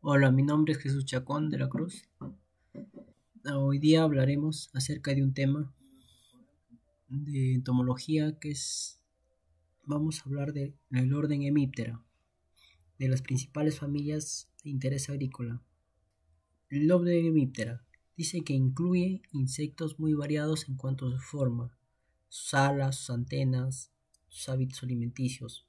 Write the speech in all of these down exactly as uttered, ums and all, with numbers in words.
Hola, mi nombre es Jesús Chacón de la Cruz. Hoy día hablaremos acerca de un tema de entomología que es, vamos a hablar de- del orden Hemiptera, de las principales familias de interés agrícola. El orden Hemiptera dice que incluye insectos muy variados en cuanto a su forma, sus alas, sus antenas, sus hábitos alimenticios.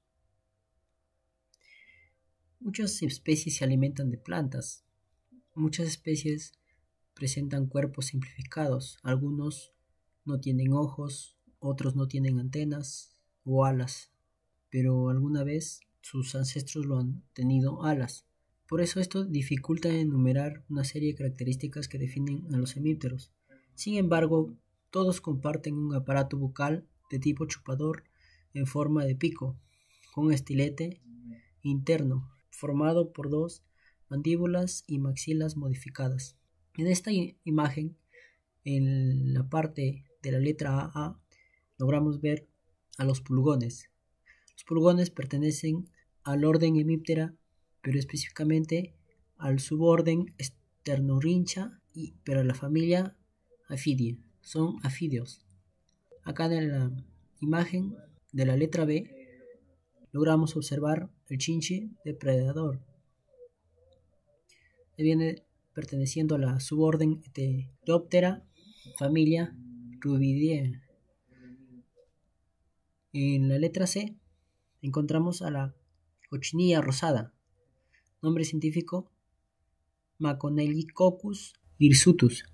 Muchas especies se alimentan de plantas. Muchas especies presentan cuerpos simplificados, algunos no tienen ojos, otros no tienen antenas o alas, pero alguna vez sus ancestros lo han tenido alas. Por eso esto dificulta enumerar una serie de características que definen a los hemípteros. Sin embargo, todos comparten un aparato bucal de tipo chupador en forma de pico, con un estilete interno, formado por dos mandíbulas y maxilas modificadas. En esta imagen, en la parte de la letra A, logramos ver a los pulgones. Los pulgones pertenecen al orden Hemiptera, pero específicamente al suborden Sternorhyncha, y, pero a la familia Aphidae. Son afídeos. Acá en la imagen de la letra B, logramos observar el chinche depredador. Viene perteneciendo a la suborden Heteroptera, familia Rubidae. En la letra C encontramos a la cochinilla rosada, nombre científico Maconellicoccus hirsutus.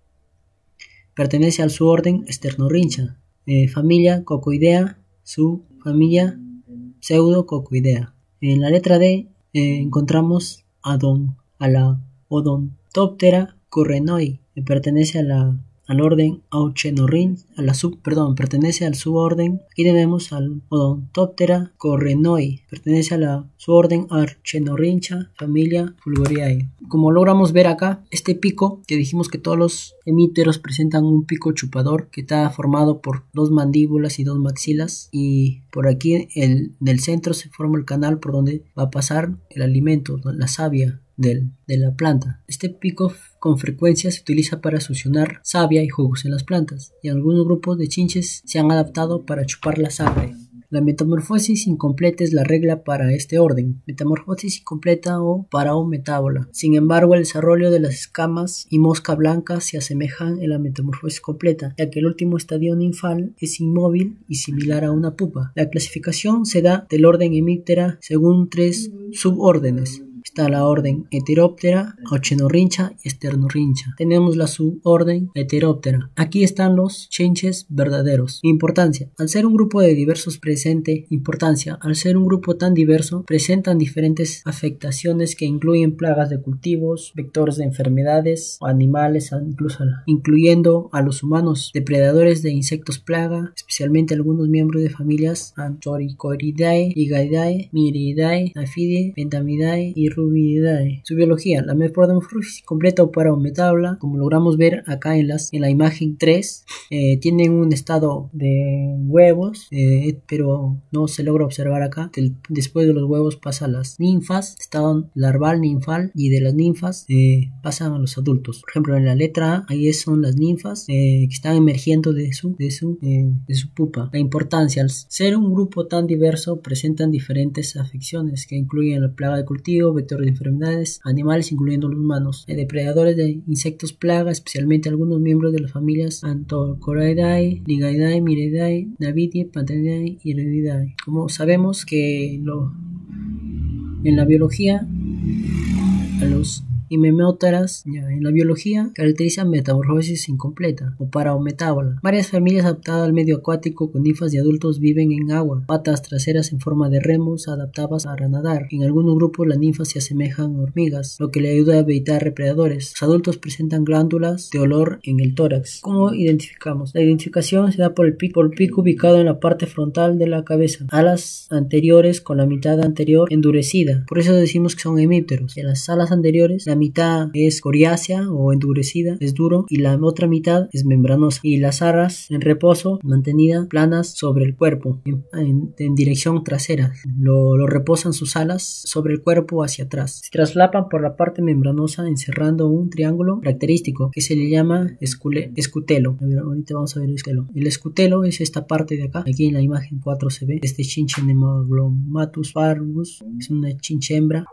Pertenece al suborden Sternorhyncha, eh, familia Cocoidea, subfamilia Pseudococoidea. En la letra D eh, encontramos a, don, a la Odontoptera currenoi, que pertenece a la al orden Auchenorhyncha, a la sub, perdón, pertenece al suborden. Aquí tenemos al Odontoptera currenoi, pertenece a la suborden Auchenorhyncha, familia Fulgoriae. Como logramos ver acá, este pico, que dijimos que todos los hemípteros presentan un pico chupador que está formado por dos mandíbulas y dos maxilas, y por aquí el, del centro se forma el canal por donde va a pasar el alimento, la savia del, de la planta. Este pico con frecuencia se utiliza para succionar savia y jugos en las plantas, y algunos grupos de chinches se han adaptado para chupar la sangre. La metamorfosis incompleta es la regla para este orden, metamorfosis incompleta o paraometábola. Sin embargo, el desarrollo de las escamas y mosca blanca se asemejan en la metamorfosis completa, ya que el último estadio ninfal es inmóvil y similar a una pupa. La clasificación se da del orden Hemiptera según tres subórdenes. Está la orden Heteroptera, Auchenorhyncha y Sternorhyncha. Tenemos la suborden Heteroptera. Aquí están los chinches verdaderos. Importancia. Al ser un grupo de diversos presente, importancia. Al ser un grupo tan diverso, presentan diferentes afectaciones que incluyen plagas de cultivos, vectores de enfermedades, animales, incluso, incluyendo a los humanos, depredadores de insectos plaga, especialmente algunos miembros de familias Anthorhynchoideae, Ligaidae, Miridae, Aphidae, Pentamidae y Rubidae. Su biología, la metamorfosis completa o paraometábola, como logramos ver acá en, las, en la imagen tres, eh, tienen un estado de huevos, eh, pero no se logra observar acá. Del, después de los huevos pasa a las ninfas, estado larval, ninfal, y de las ninfas eh, pasan a los adultos. Por ejemplo, en la letra A, ahí son las ninfas eh, que están emergiendo de su, de, su, eh, de su pupa. La importancia, al ser un grupo tan diverso, presentan diferentes afecciones que incluyen la plaga de cultivo, vectores de enfermedades, animales incluyendo los humanos, eh, depredadores de insectos plaga, especialmente algunos miembros de las familias Anthorhynchoideae, Ligaidae, Miridae, Navidae, Pentamidae y Rubidae. Como sabemos que lo, en la biología a los Hemipteras, en la biología, caracterizan metamorfosis incompleta o paraometábola. Varias familias adaptadas al medio acuático con ninfas y adultos viven en agua, patas traseras en forma de remos adaptadas para nadar. En algunos grupos las ninfas se asemejan a hormigas, lo que le ayuda a evitar depredadores. Los adultos presentan glándulas de olor en el tórax. ¿Cómo identificamos? La identificación se da por el pico, por el pico ubicado en la parte frontal de la cabeza, alas anteriores con la mitad anterior endurecida. Por eso decimos que son hemípteros. En las alas anteriores, la la mitad es coriácea o endurecida, es duro, y la otra mitad es membranosa. Y las alas en reposo, mantenidas planas sobre el cuerpo, en, en, en dirección trasera. Lo, lo reposan sus alas sobre el cuerpo hacia atrás. Se traslapan por la parte membranosa encerrando un triángulo característico que se le llama escule, escutelo. A ver, ahorita vamos a ver el escutelo. El escutelo es esta parte de acá. Aquí en la imagen cuatro se ve. Este chinche Nemoglomatus parvus es una chinche hembra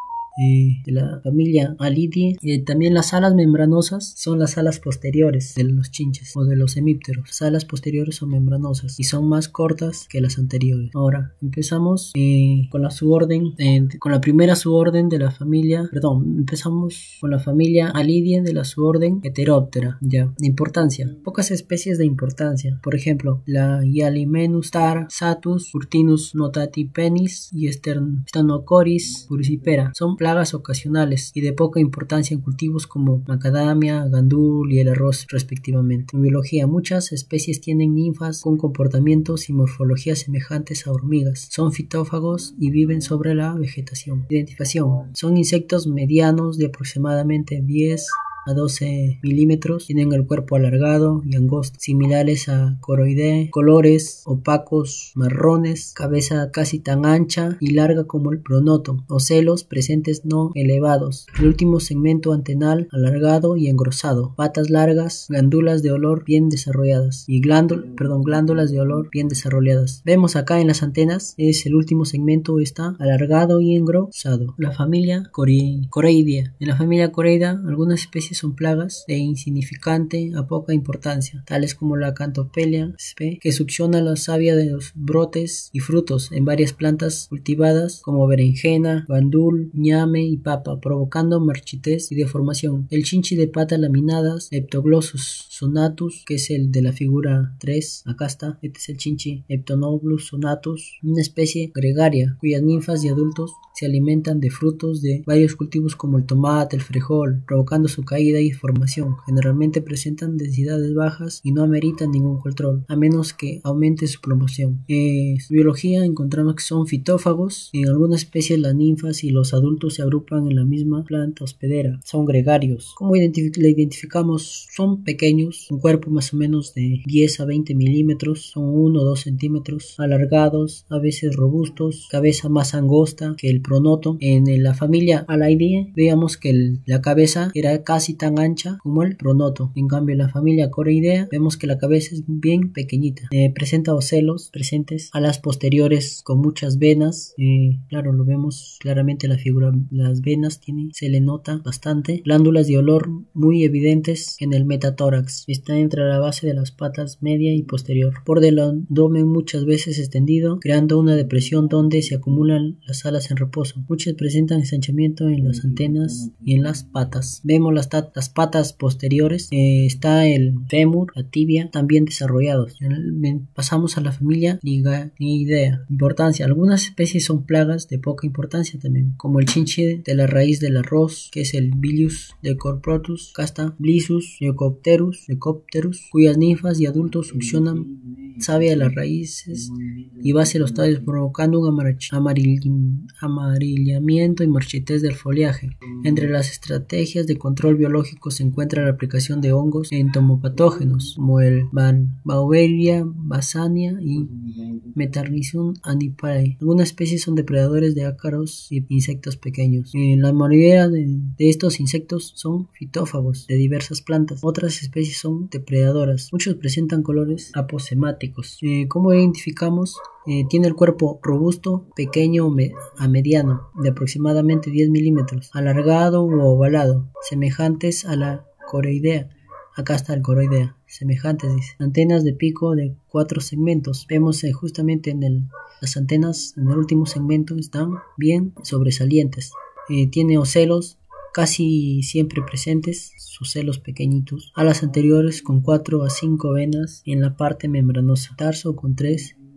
Eh, de la familia Alidae. Eh, también las alas membranosas son las alas posteriores de los chinches o de los hemípteros. Las alas posteriores son membranosas y son más cortas que las anteriores. Ahora empezamos eh, con la suborden, eh, con la primera suborden de la familia, perdón, empezamos con la familia Alidae de la suborden Heteroptera. Ya, de importancia, pocas especies de importancia, por ejemplo, la Hyalimenus tar, Satus, Urtinus notatipenis y Stenocoris puricipera. Son plagas ocasionales y de poca importancia en cultivos como macadamia, gandul y el arroz respectivamente. En biología, muchas especies tienen ninfas con comportamientos y morfología semejantes a hormigas. Son fitófagos y viven sobre la vegetación. Identificación. Son insectos medianos de aproximadamente diez a doce milímetros, tienen el cuerpo alargado y angosto, similares a Coroideae, colores opacos marrones, cabeza casi tan ancha y larga como el pronoto, ocelos presentes no elevados, el último segmento antenal alargado y engrosado, patas largas, glándulas de olor bien desarrolladas y glándul, perdón, glándulas de olor bien desarrolladas. Vemos acá en las antenas, es el último segmento, está alargado y engrosado. La familia Coreidea. En la familia Coreidea, algunas especies son plagas de insignificante a poca importancia, tales como la Cantopelea que succiona la savia de los brotes y frutos en varias plantas cultivadas como berenjena, gandul, ñame y papa, provocando marchitez y deformación. El chinchi de patas laminadas, Leptoglossus sonatus, que es el de la figura tres, acá está, este es el chinchi Leptonoblus sonatus, una especie gregaria cuyas ninfas y adultos se alimentan de frutos de varios cultivos como el tomate, el frijol, provocando su caída y formación. Generalmente presentan densidades bajas y no ameritan ningún control, a menos que aumente su promoción. En su biología encontramos que son fitófagos. En algunas especies las ninfas y los adultos se agrupan en la misma planta hospedera. Son gregarios. ¿Cómo identific- le identificamos? Son pequeños, un cuerpo más o menos de diez a veinte milímetros, son uno o dos centímetros, alargados, a veces robustos, cabeza más angosta que el pronoto. En la familia Alidae veíamos que el, la cabeza era casi tan ancha como el pronoto. En cambio, en la familia Coreidea vemos que la cabeza es bien pequeñita. Eh, presenta ocelos presentes, alas posteriores con muchas venas. Eh, claro, lo vemos claramente en la figura. Las venas tiene, se le nota bastante. Glándulas de olor muy evidentes en el metatórax. Está entre la base de las patas media y posterior. Por del abdomen muchas veces extendido, creando una depresión donde se acumulan las alas en reposo. Muchas presentan ensanchamiento en las antenas y en las patas. Vemos las, las patas posteriores, eh, está el fémur, la tibia, también desarrollados. Pasamos a la familia Ligaidea. Importancia. Algunas especies son plagas de poca importancia también, como el chinche de la raíz del arroz, que es el Bilius decorprotus, casta Blissus leucopterus, leucopterus, cuyas ninfas y adultos succionan savia de las raíces y base de los tallos, provocando un amarillamiento amarillamiento y marchitez del follaje. Entre las estrategias de control biológico se encuentra la aplicación de hongos entomopatógenos como el Beauveria bassania y Metarrhizium annipae. Algunas especies son depredadores de ácaros y insectos pequeños. Eh, la mayoría de, de estos insectos son fitófagos de diversas plantas. Otras especies son depredadoras. Muchos presentan colores aposemáticos. Eh, ¿Cómo identificamos? Eh, tiene el cuerpo robusto, pequeño me a mediano, de aproximadamente diez milímetros, alargado u ovalado, semejantes a la Coreidea. Acá está el Coreidea, semejantes, dice. Antenas de pico de cuatro segmentos. Vemos eh, justamente en el, las antenas, en el último segmento, están bien sobresalientes. Eh, tiene ocelos casi siempre presentes, sus celos pequeñitos. Alas anteriores con cuatro a cinco venas en la parte membranosa. Tarso con tres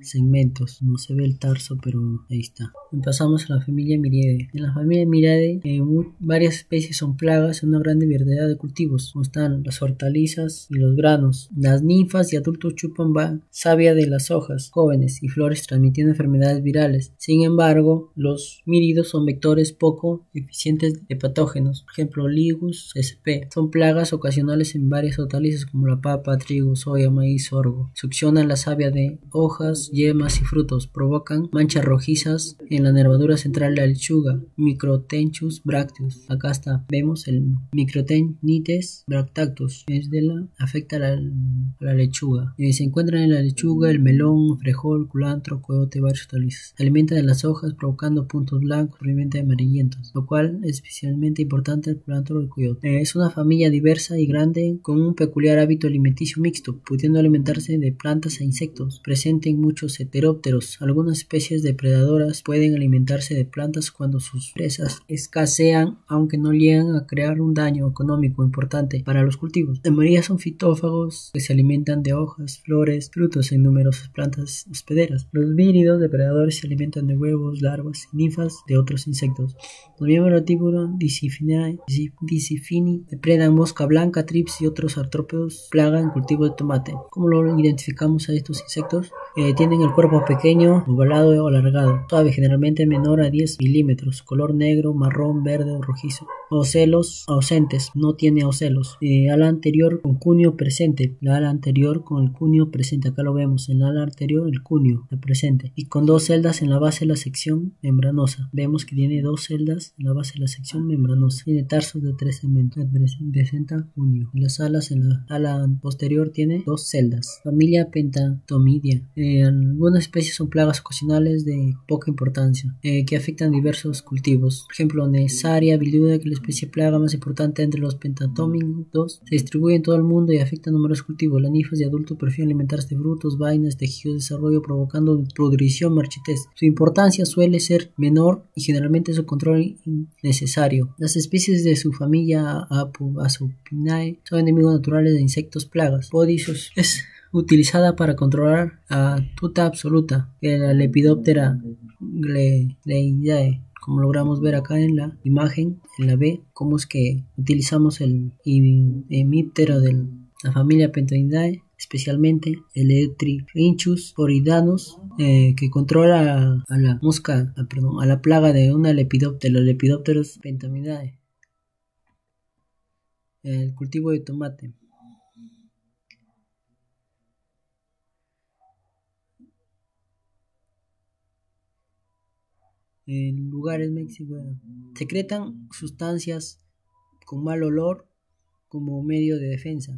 segmentos. No se ve el tarso, pero ahí está. Pasamos a la familia Miridae. En la familia Miridae, eh, varias especies son plagas en una gran variedad de cultivos, como están las hortalizas y los granos. Las ninfas y adultos chupan savia de las hojas jóvenes y flores, transmitiendo enfermedades virales. Sin embargo, los míridos son vectores poco eficientes de patógenos. Por ejemplo, Ligus sp. Son plagas ocasionales en varias hortalizas como la papa, trigo, soya, maíz, sorgo. Succionan la savia de hojas, yemas y frutos. Provocan manchas rojizas en la nervadura central de la lechuga. Microtenchus bracteus. Acá está. Vemos el Microtenites bractactus. Es de la afecta a la, a la lechuga. Eh, se encuentran en la lechuga, el melón, frijol, culantro, coyote y varias hortalizas. Se alimentan de las hojas provocando puntos blancos, probablemente amarillentos, lo cual es especialmente importante el culantro y el coyote. Eh, es una familia diversa y grande con un peculiar hábito alimenticio mixto, pudiendo alimentarse de plantas e insectos. Presente en muchos heterópteros. Algunas especies depredadoras pueden alimentarse de plantas cuando sus presas escasean, aunque no llegan a crear un daño económico importante para los cultivos. La mayoría son fitófagos que se alimentan de hojas, flores, frutos en numerosas plantas hospederas. Los víridos depredadores se alimentan de huevos, larvas y ninfas de otros insectos. Los miembros del tiburón Discifinae, Discifini depredan mosca blanca, trips y otros artrópodos, plaga en cultivo de tomate. ¿Cómo lo identificamos a estos insectos? Eh, tienen el cuerpo pequeño, ovalado o alargado, suave, generalmente menor a diez milímetros, color negro, marrón, verde o rojizo. Ocelos ausentes, no tiene ocelos. Eh, ala anterior con cuño presente, la ala anterior con el cuño presente, acá lo vemos, en la ala anterior el cuño, la presente, y con dos celdas en la base de la sección membranosa. Vemos que tiene dos celdas en la base de la sección membranosa. Tiene tarsos de tres segmentos, presenta cuño. Las alas en la ala posterior tiene dos celdas. Familia Pentatomidia. Eh, algunas especies son plagas ocasionales de poca importancia, eh, que afectan diversos cultivos. Por ejemplo, Nesaria viluda, que es la especie plaga más importante entre los pentatómidos, se distribuye en todo el mundo y afecta a numerosos cultivos. Las ninfas de adultos prefieren alimentarse de frutos, vainas, tejidos de desarrollo, provocando pudrición, marchitez. Su importancia suele ser menor y generalmente su control innecesario. Las especies de su familia Asopinae son enemigos naturales de insectos plagas. Podis es utilizada para controlar a tuta absoluta, que la Lepidoptera Gleidae, como logramos ver acá en la imagen, en la B, cómo es que utilizamos el hemíptero de la familia Pentatomidae, especialmente el Elythrhinchus floridanus, eh, que controla a, a la mosca, a, perdón, a la plaga de una lepidóptera, los Lepidopteros Pentatomidae. El cultivo de tomate. En lugares mexicanos secretan sustancias con mal olor como medio de defensa.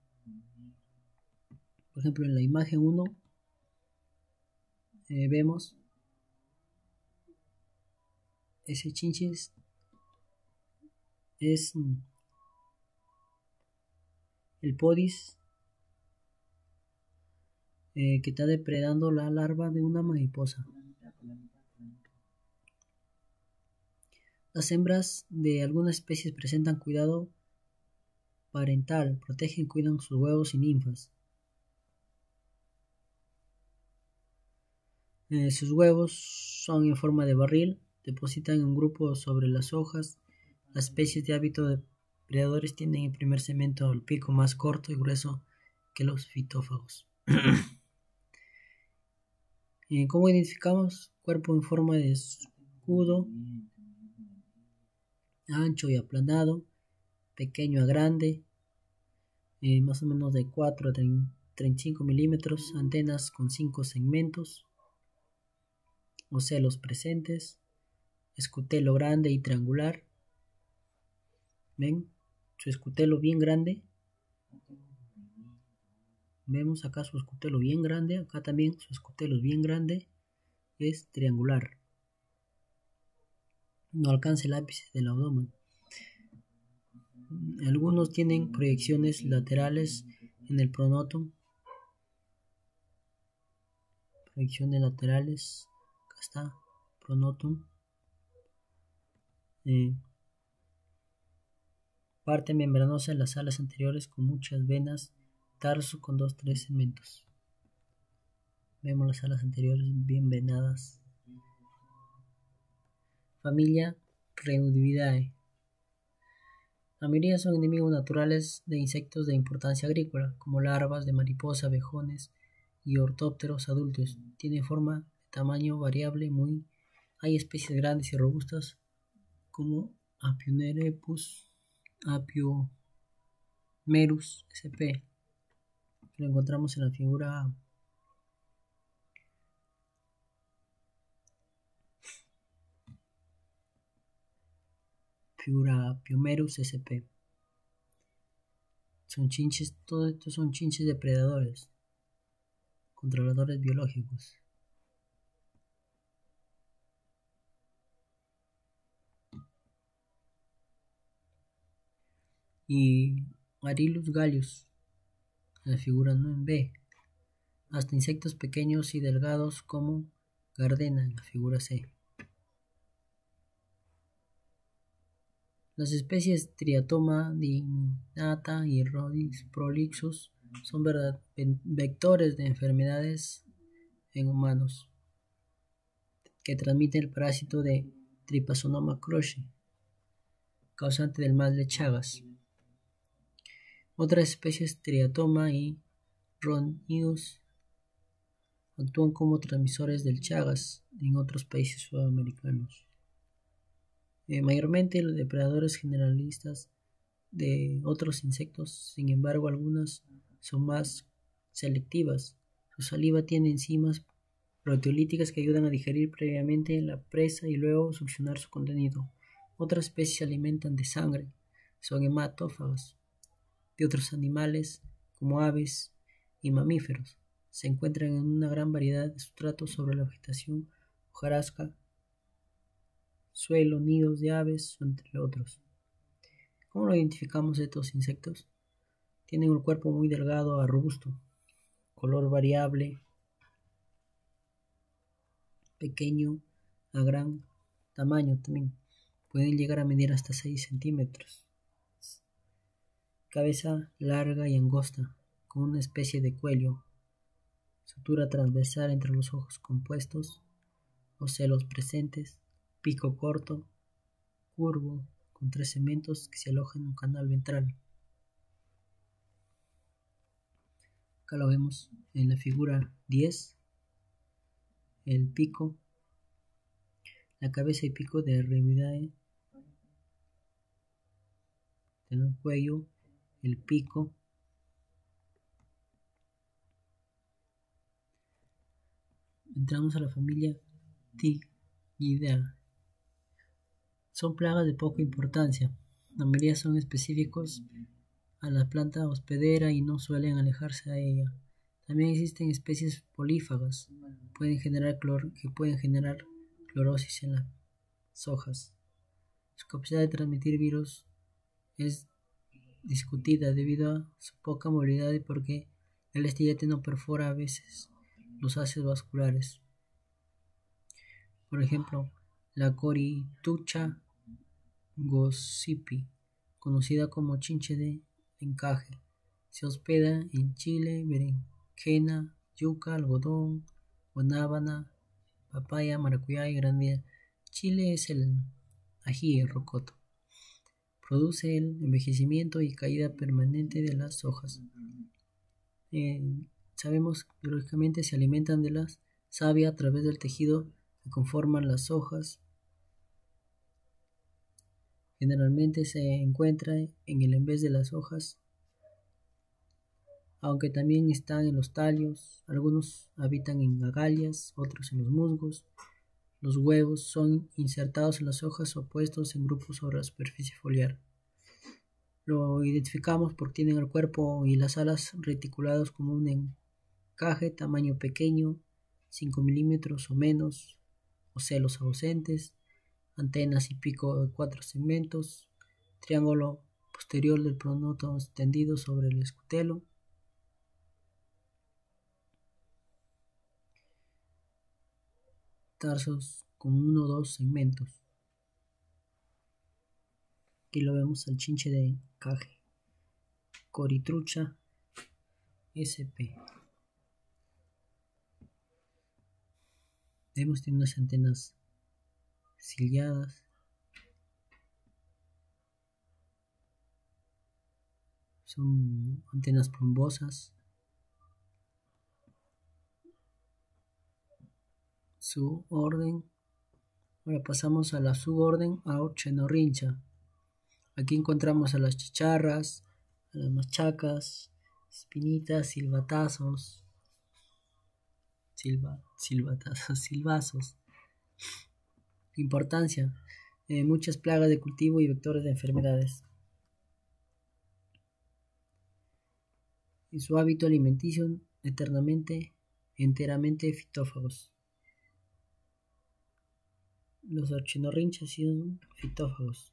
Por ejemplo, en la imagen uno eh, vemos ese chinches es el podis eh, que está depredando la larva de una mariposa. Las hembras de algunas especies presentan cuidado parental, protegen y cuidan sus huevos y ninfas. Eh, sus huevos son en forma de barril, depositan en un grupo sobre las hojas. Las especies de hábito depredadores tienen el primer segmento el pico más corto y grueso que los fitófagos. eh, ¿Cómo identificamos? Cuerpo en forma de escudo, ancho y aplanado, pequeño a grande, eh, más o menos de cuatro a treinta y cinco milímetros, antenas con cinco segmentos, ocelos presentes, escutelo grande y triangular. ¿Ven? Su escutelo bien grande. Vemos acá su escutelo bien grande, acá también su escutelo es bien grande, es triangular. No alcanza el ápice del abdomen. Algunos tienen proyecciones laterales en el pronotum. Proyecciones laterales. Acá está, pronotum. Eh, parte membranosa en las alas anteriores con muchas venas. Tarso con dos tres segmentos. Vemos las alas anteriores bien venadas. Familia Reunidae. La mayoría son enemigos naturales de insectos de importancia agrícola, como larvas de mariposa, abejones y ortópteros adultos. Tiene forma de tamaño variable muy. Hay especies grandes y robustas como Apionerepus, Apiomerus sp, que lo encontramos en la figura A. Figura Apiomerus sp. Son chinches, todos estos son chinches depredadores, controladores biológicos. Y Arilus gallus, en la figura nueve B, hasta insectos pequeños y delgados como Gardena, en la figura C. Las especies Triatoma diminata y Rhodix prolixus son vectores de enfermedades en humanos que transmiten el parásito de Trypanosoma cruzi, causante del mal de Chagas. Otras especies Triatoma y Rhodnius actúan como transmisores del Chagas en otros países sudamericanos. Eh, mayormente los depredadores generalistas de otros insectos, sin embargo algunas son más selectivas. Su saliva tiene enzimas proteolíticas que ayudan a digerir previamente la presa y luego succionar su contenido. Otras especies se alimentan de sangre, son hematófagas de otros animales como aves y mamíferos. Se encuentran en una gran variedad de sustratos sobre la vegetación, hojarasca, suelo, nidos de aves, entre otros. ¿Cómo lo identificamos estos insectos? Tienen un cuerpo muy delgado a robusto, color variable, pequeño a gran tamaño también. Pueden llegar a medir hasta seis centímetros. Cabeza larga y angosta, con una especie de cuello. Sutura transversal entre los ojos compuestos, ocelos presentes. Pico corto, curvo, con tres segmentos que se alojan en un canal ventral. Acá lo vemos en la figura diez. El pico, la cabeza y pico de Reunidae, el cuello, el pico. Entramos a la familia Ptigidae. Son plagas de poca importancia. La mayoría son específicos a la planta hospedera y no suelen alejarse a ella. También existen especies polífagas pueden generar clor que pueden generar clorosis en las hojas. Su capacidad de transmitir virus es discutida debido a su poca movilidad y porque el estillete no perfora a veces los haces vasculares. Por ejemplo, la Coritucha gossypi, conocida como chinche de encaje, se hospeda en chile, berenjena, yuca, algodón, guanábana, papaya, maracuyá y granadilla. Chile es el ají rocoto. Produce el envejecimiento y caída permanente de las hojas. Eh, sabemos que biológicamente se alimentan de la savia a través del tejido que conforman las hojas. Generalmente se encuentra en el en vez de las hojas, aunque también están en los tallos. Algunos habitan en agalias, otros en los musgos. Los huevos son insertados en las hojas o puestos en grupos sobre la superficie foliar. Lo identificamos porque tienen el cuerpo y las alas reticulados como un encaje, tamaño pequeño, cinco milímetros o menos, ocelos ausentes, antenas y pico de cuatro segmentos, triángulo posterior del pronoto extendido sobre el escutelo. Tarsos con uno o dos segmentos. Aquí lo vemos al chinche de encaje, Coritrucha sp. Vemos tiene unas antenas ciliadas. Son antenas plumbosas. Suborden. Ahora pasamos a la suborden Aorchenorrhincha. Aquí encontramos a las chicharras, a las machacas, espinitas, silbatazos, silba, silbatazos, silbazos. Importancia: eh, muchas plagas de cultivo y vectores de enfermedades. Y su hábito alimenticio eternamente, enteramente fitófagos. Los aorchenorrinchas son fitófagos.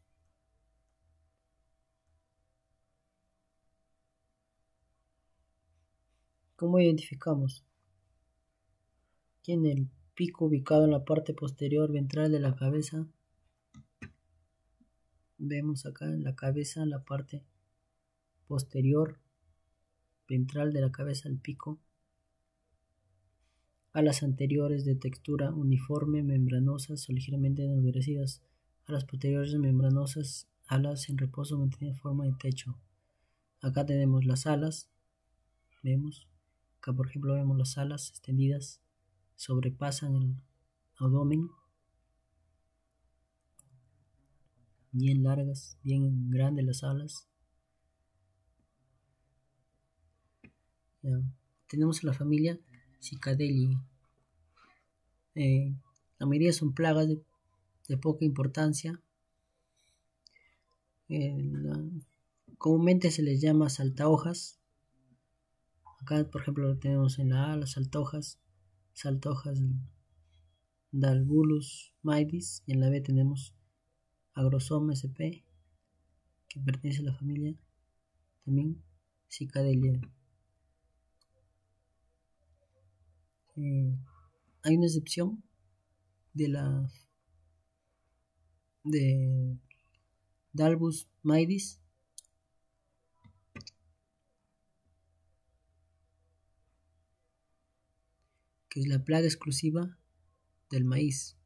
¿Cómo identificamos? Tiene el pico ubicado en la parte posterior ventral de la cabeza. Vemos acá en la cabeza, la parte posterior ventral de la cabeza, el pico. Alas anteriores de textura uniforme, membranosas o ligeramente endurecidas. Alas posteriores membranosas, alas en reposo mantenidas en forma de techo. Acá tenemos las alas. Vemos. Acá por ejemplo vemos las alas extendidas. Sobrepasan el abdomen. Bien largas, bien grandes las alas. Ya. Tenemos la familia Cicadeliae. Eh, la mayoría son plagas de, de poca importancia. Eh, la, comúnmente se les llama saltahojas. Acá por ejemplo lo tenemos en la A, las saltahojas, saltahojas Dalbulus maedis, y en la B tenemos Agrosoma sp, que pertenece a la familia también Cicadeliae. Eh, hay una excepción de la de Dalbus maedis, que es la plaga exclusiva del maíz.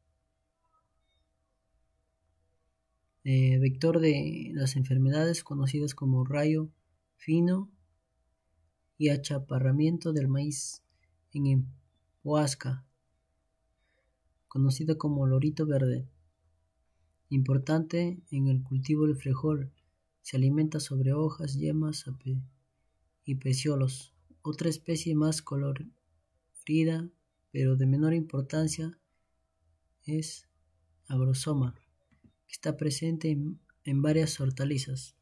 Eh, vector de las enfermedades conocidas como rayo fino y achaparramiento del maíz en Huasca, conocido como lorito verde. Importante en el cultivo del frijol, se alimenta sobre hojas, yemas y peciolos. Otra especie más colorida, pero de menor importancia, es Agrosoma, que está presente en, en varias hortalizas.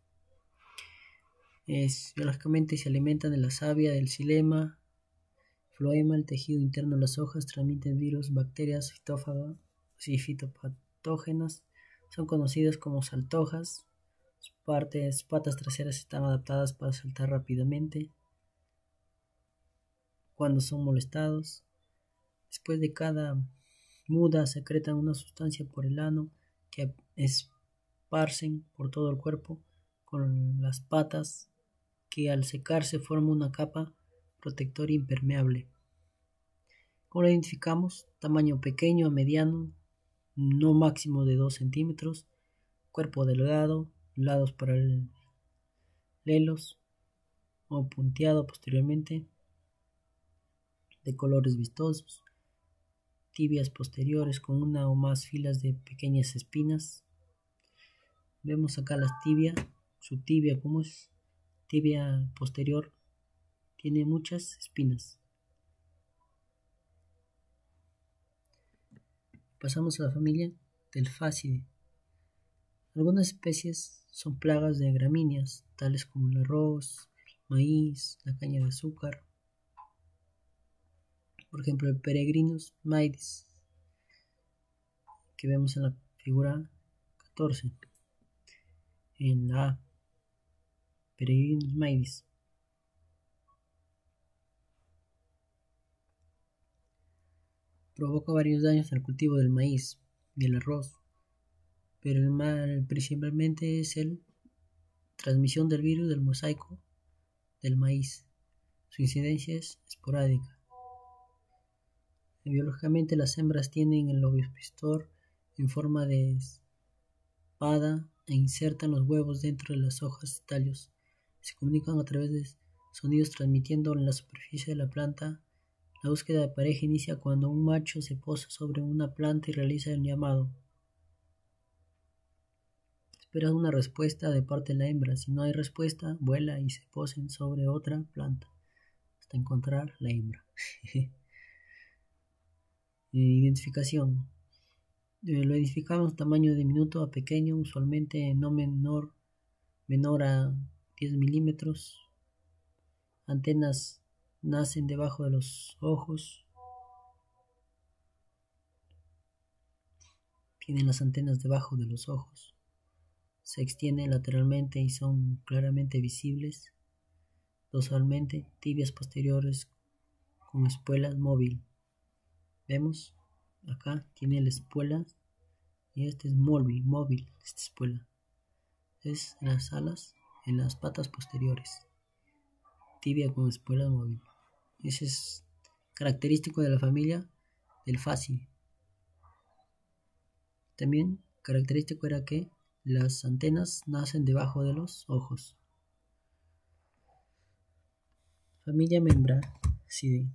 Es, biológicamente se alimentan de la savia, del xilema, floema, el tejido interno de las hojas, transmiten virus, bacterias, fitófagas y fitopatógenas. Son conocidas como saltojas. Sus partes, patas traseras están adaptadas para saltar rápidamente cuando son molestados. Después de cada muda secretan una sustancia por el ano que esparcen por todo el cuerpo con las patas, que al secarse forma una capa protectora impermeable. ¿Cómo lo identificamos? Tamaño pequeño a mediano, no máximo de dos centímetros, cuerpo delgado, lados paralelos o punteado posteriormente, de colores vistosos, tibias posteriores con una o más filas de pequeñas espinas. Vemos acá las tibias, su tibia, ¿cómo es? Tibia posterior tiene muchas espinas. Pasamos a la familia Delphacidae. Algunas especies son plagas de gramíneas, tales como el arroz, el maíz, la caña de azúcar. Por ejemplo, el Peregrinus maedis, que vemos en la figura catorce. En la A, Peregrinus maedis. Provoca varios daños al cultivo del maíz y el arroz, pero el mal principalmente es la transmisión del virus del mosaico del maíz. Su incidencia es esporádica. Biológicamente las hembras tienen el ovipositor en forma de espada e insertan los huevos dentro de las hojas y tallos. Se comunican a través de sonidos transmitiendo en la superficie de la planta. La búsqueda de pareja inicia cuando un macho se posa sobre una planta y realiza el llamado. Espera una respuesta de parte de la hembra. Si no hay respuesta, vuela y se posen sobre otra planta hasta encontrar la hembra. Identificación. Eh, lo identificamos tamaño diminuto a pequeño, usualmente no menor, menor a diez milímetros. Antenas nacen debajo de los ojos. Tienen las antenas debajo de los ojos. Se extienden lateralmente y son claramente visibles. Dorsalmente, tibias posteriores con espuelas móvil. Vemos, acá tiene la espuela y este es móvil, móvil, esta espuela. Es en las alas, en las patas posteriores. Tibia con espuela móvil. Ese es característico de la familia del fácil. También característico era que las antenas nacen debajo de los ojos. Familia Membrasidae.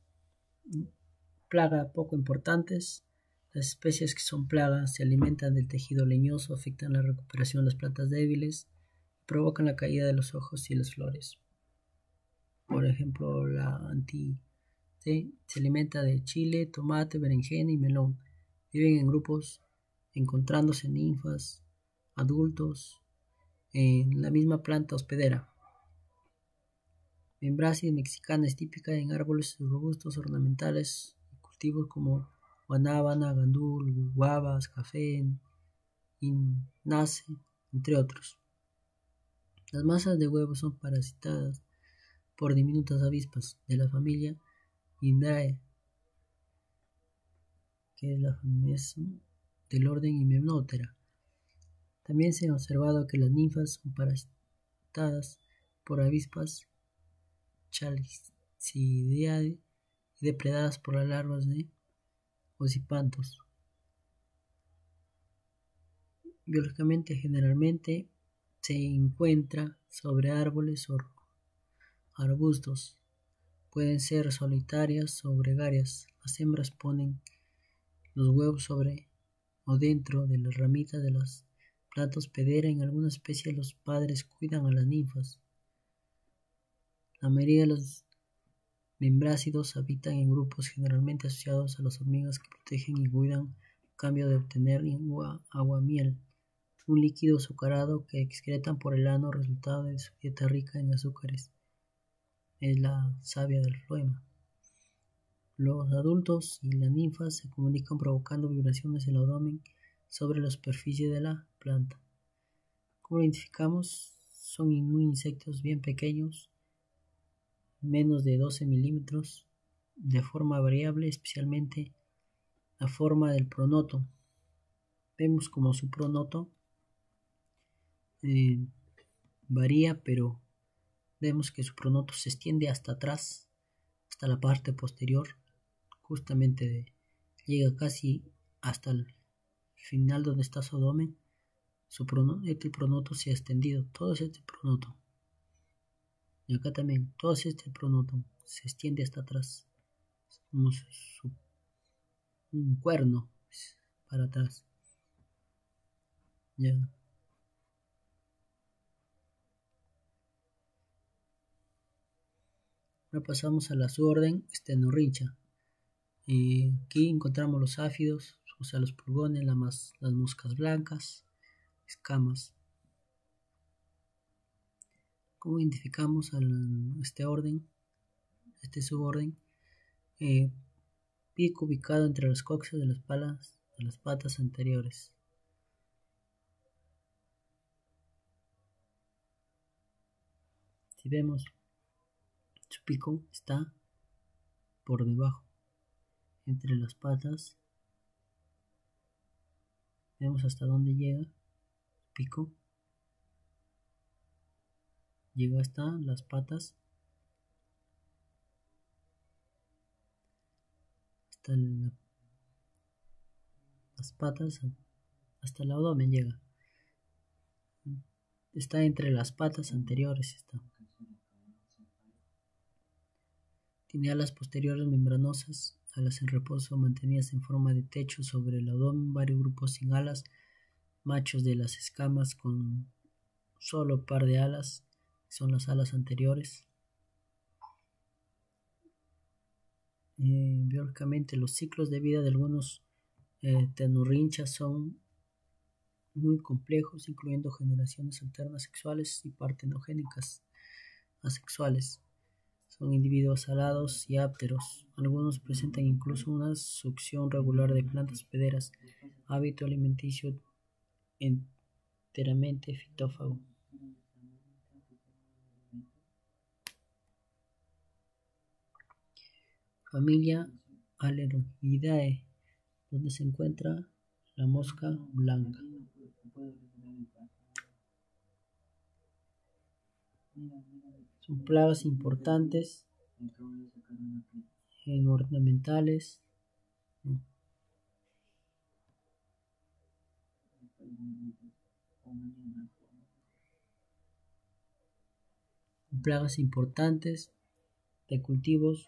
Plaga poco importantes. Las especies que son plagas se alimentan del tejido leñoso, afectan la recuperación de las plantas débiles, provocan la caída de los ojos y las flores. Por ejemplo, la anti ¿sí? se alimenta de chile, tomate, berenjena y melón. Viven en grupos, encontrándose ninfas, adultos, en la misma planta hospedera. Membrasidae mexicana es típica en árboles robustos ornamentales y cultivos como guanábana, gandul, guavas, café, nace, entre otros. Las masas de huevos son parasitadas por diminutas avispas de la familia Indrae, que es la familia del orden Hymenoptera. También se ha observado que las ninfas son parasitadas por avispas Chalcidiae y depredadas por las larvas de Osipantos. Biológicamente, generalmente se encuentra sobre árboles o arbustos. Pueden ser solitarias o gregarias. Las hembras ponen los huevos sobre o dentro de las ramitas de las plantas hospedera. En algunas especies los padres cuidan a las ninfas. La mayoría de los membrácidos habitan en grupos generalmente asociados a las hormigas que protegen y cuidan a cambio de obtener agua, agua miel, un líquido azucarado que excretan por el ano resultado de su dieta rica en azúcares. Es la savia del floema. Los adultos y las ninfas se comunican provocando vibraciones en el abdomen sobre la superficie de la planta. Como lo identificamos, son insectos bien pequeños, menos de doce milímetros, de forma variable, especialmente la forma del pronoto. Vemos como su pronoto eh, varía, pero vemos que su pronoto se extiende hasta atrás, hasta la parte posterior, justamente de, llega casi hasta el final donde está su abdomen. Su pronoto, este pronoto se ha extendido, todo es este pronoto. Y acá también, todo es este pronoto, se extiende hasta atrás, como su, su, un cuerno para atrás. Ya. Ahora pasamos a la suborden Stenorrhyncha. Eh, aquí encontramos los áfidos, o sea, los pulgones, la mas, las moscas blancas, escamas. ¿Cómo identificamos a este orden, este suborden? Eh, pico ubicado entre los coxes de las palas de las patas anteriores. Si vemos, su pico está por debajo, entre las patas. Vemos hasta dónde llega el pico. Llega hasta las patas, hasta la, las patas, hasta el abdomen llega. Está entre las patas anteriores. Está. Tiene alas posteriores membranosas, alas en reposo mantenidas en forma de techo sobre el abdomen, varios grupos sin alas, machos de las escamas con solo par de alas, son las alas anteriores. Eh, biológicamente, los ciclos de vida de algunos eh, ternurrinchas son muy complejos, incluyendo generaciones alternas sexuales y partenogénicas asexuales. Son individuos alados y ápteros. Algunos presentan incluso una succión regular de plantas hospederas, hábito alimenticio enteramente fitófago. Familia Aelurohidae, donde se encuentra la mosca blanca. Son plagas importantes en ornamentales, ¿no? Plagas importantes de cultivos.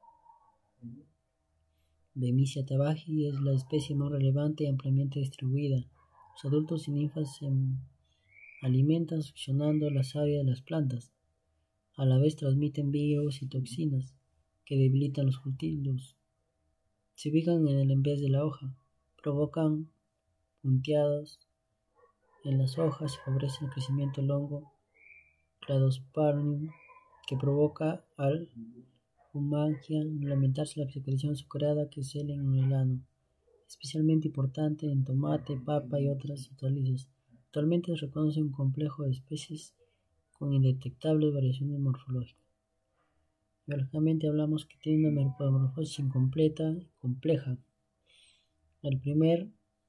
Bemisia tabaci es la especie más relevante y ampliamente distribuida. Los adultos y ninfas se alimentan succionando la savia de las plantas. A la vez transmiten virus y toxinas que debilitan los cultivos. Se ubican en el en vez de la hoja, provocan punteados en las hojas y favorecen el crecimiento longo Cladosporium, que provoca al humangia lamentarse la secreción azucarada que sale en el ano, especialmente importante en tomate, papa y otras hortalizas. Actualmente se reconoce un complejo de especies con indetectables variaciones morfológicas. Biológicamente hablamos que tiene una metamorfosis incompleta y compleja. El primer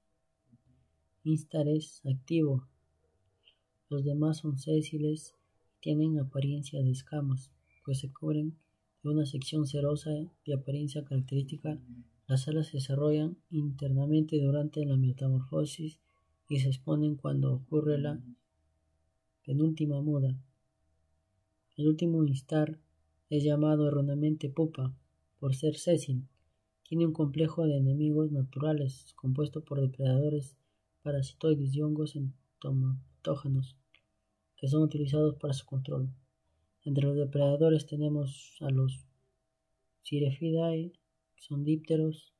instar es activo, los demás son sésiles y tienen apariencia de escamas, pues se cubren de una sección cerosa de apariencia característica. Las alas se desarrollan internamente durante la metamorfosis y se exponen cuando ocurre la penúltima muda. El último instar es llamado erróneamente pupa por ser sésil. Tiene un complejo de enemigos naturales compuesto por depredadores parasitoides y hongos entomotógenos que son utilizados para su control. Entre los depredadores tenemos a los Sirenidae, que son dípteros,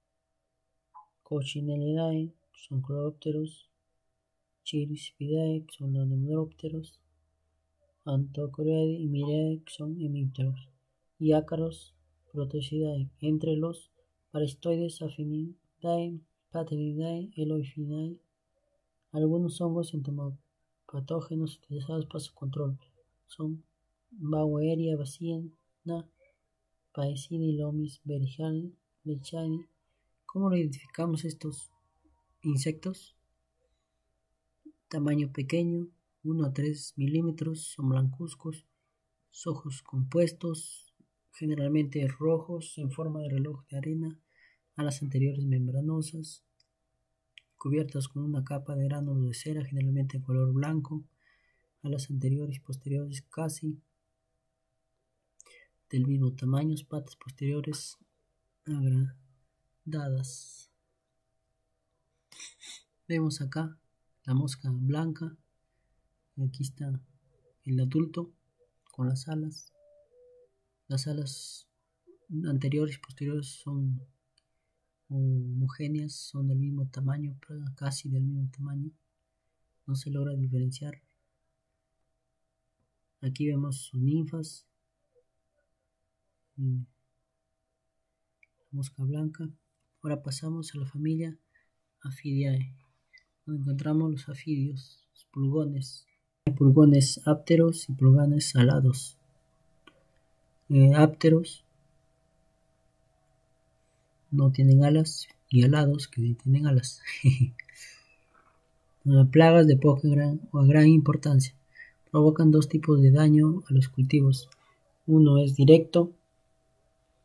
Coccinellidae, que son coleópteros, Chiricidae, que son lepidópteros, Anthocorae y Mirae, que son hemípteros, y ácaros, Protocidae. Entre los parasitoides Aphanidae, Pathelidae, Elophilidae, algunos hongos entomopatógenos utilizados para su control son Beauveria baciana, Paecina y Lomis bericani. ¿Cómo lo identificamos estos insectos? Tamaño pequeño, uno a tres milímetros, son blancuzcos, ojos compuestos, generalmente rojos en forma de reloj de arena, alas anteriores membranosas, cubiertas con una capa de gránulos de cera, generalmente de color blanco, alas anteriores y posteriores casi del mismo tamaño, patas posteriores agradadas. Vemos acá la mosca blanca, aquí está el adulto con las alas. Las alas anteriores y posteriores son homogéneas, son del mismo tamaño, casi del mismo tamaño, no se logra diferenciar. Aquí vemos sus ninfas, la mosca blanca. Ahora pasamos a la familia Aphidae, donde encontramos los afidios, los pulgones, pulgones ápteros y pulgones alados. Eh, ápteros no tienen alas y alados que sí tienen alas. Plagas de poca gran, o gran importancia provocan dos tipos de daño a los cultivos. Uno es directo,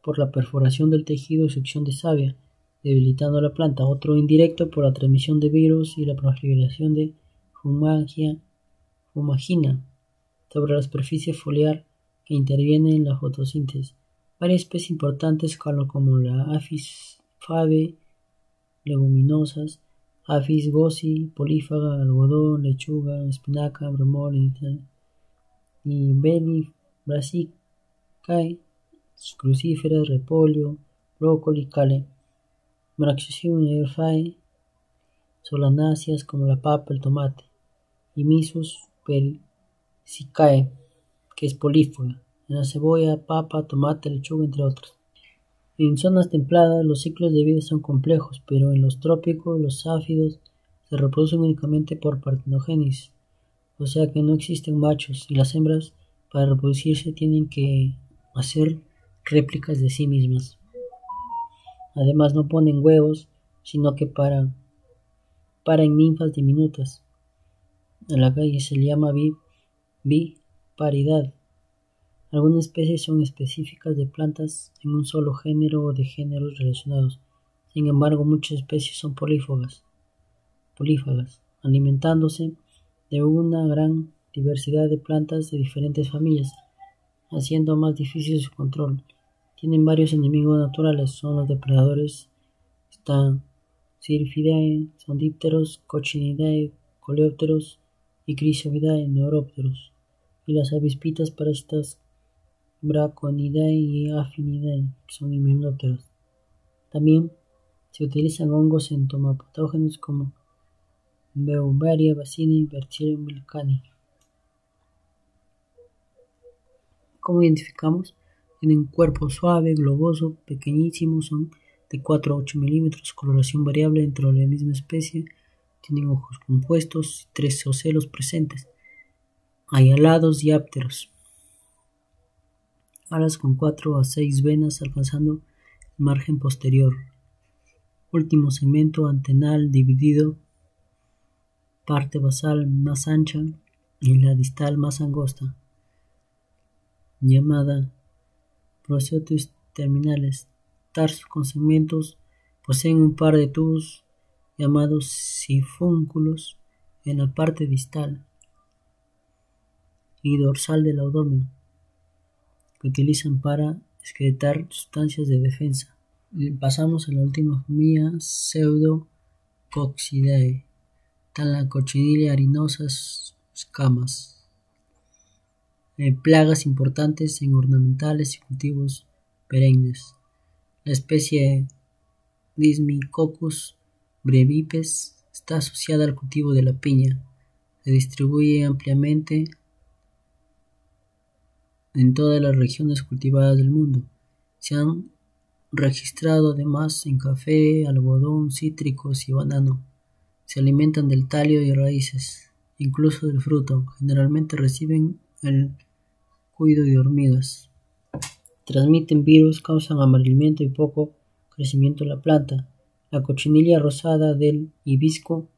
por la perforación del tejido y succión de savia, debilitando la planta. Otro indirecto por la transmisión de virus y la proliferación de fumagia, fumagina sobre la superficie foliar que interviene en la fotosíntesis. Varias especies importantes como la Aphis fave, leguminosas, Aphis gossi, polífaga, algodón, lechuga, espinaca, bromol y Beli brassicae, crucíferas, repollo, brócoli, cale, Brachyphae, solanáceas como la papa, el tomate, y Mysus persicae, que es polífaga, en la cebolla, papa, tomate, lechuga, entre otros. En zonas templadas los ciclos de vida son complejos, pero en los trópicos los sáfidos se reproducen únicamente por partenogénesis, o sea que no existen machos y las hembras para reproducirse tienen que hacer réplicas de sí mismas. Además no ponen huevos, sino que paran, paran ninfas diminutas. En la calle se le llama biparidad. Algunas especies son específicas de plantas en un solo género o de géneros relacionados. Sin embargo, muchas especies son polífagas, polífagas, alimentándose de una gran diversidad de plantas de diferentes familias, haciendo más difícil su control. Tienen varios enemigos naturales, son los depredadores, están Syrphidae, son dípteros, Coccididae, coleópteros y Chrysobidae, neurópteros, y las avispitas parásitas Braconidae y Aphanidae, que son himenópteros. También se utilizan hongos entomopatógenos como Beauveria bassini y Bacillus mulcani. ¿Cómo identificamos? Tienen un cuerpo suave, globoso, pequeñísimo, son de cuatro a ocho milímetros, coloración variable dentro de la misma especie, tienen ojos compuestos y tres ocelos presentes. Hay alados y ápteros. Alas con cuatro a seis venas alcanzando el margen posterior. Último segmento antenal dividido, parte basal más ancha y la distal más angosta, llamada procetus terminales. Tarsos con segmentos poseen un par de tubos llamados sifúnculos en la parte distal y dorsal del abdomen, que utilizan para excretar sustancias de defensa. Pasamos a la última familia, Pseudococcidae. Están la coccinilla arinosas, escamas. Eh, plagas importantes en ornamentales y cultivos perennes. La especie Dismicoccus brevipes está asociada al cultivo de la piña. Se distribuye ampliamente en todas las regiones cultivadas del mundo. Se han registrado además en café, algodón, cítricos y banano. Se alimentan del tallo y raíces, incluso del fruto. Generalmente reciben el cuido de hormigas. Transmiten virus, causan amarillamiento y poco crecimiento de la planta. La cochinilla rosada del hibisco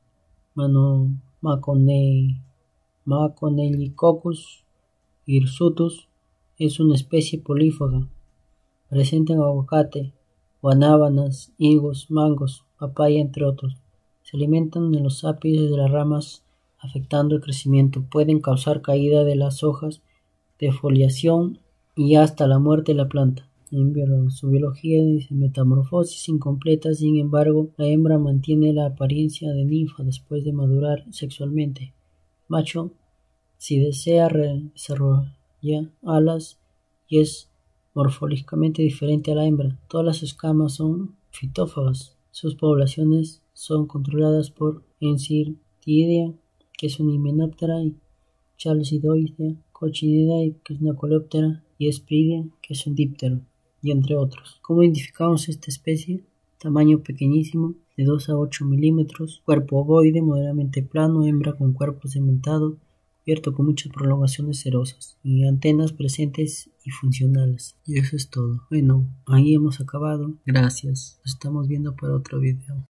Maconellicoccus hirsutus es una especie polífaga, presente en aguacate, guanábanas, higos, mangos, papaya, entre otros. Se alimentan de los ápices de las ramas, afectando el crecimiento. Pueden causar caída de las hojas, defoliación y hasta la muerte de la planta. En su biología dice metamorfosis incompleta, sin embargo, la hembra mantiene la apariencia de ninfa después de madurar sexualmente. El macho, si desea, desarrolla alas y es morfológicamente diferente a la hembra. Todas las escamas son fitófagas. Sus poblaciones son controladas por Encyrtidea, que es una himenóptera, y Chalcidoidea, Coccididae, que es una coleóptera, y Hesperidea, que es un díptero, y entre otros. ¿Cómo identificamos esta especie? Tamaño pequeñísimo, de dos a ocho milímetros, cuerpo ovoide, moderadamente plano, hembra con cuerpo segmentado, cubierto con muchas prolongaciones cerosas, y antenas presentes y funcionales. Y eso es todo. Bueno, ahí hemos acabado. Gracias. Nos estamos viendo para otro video.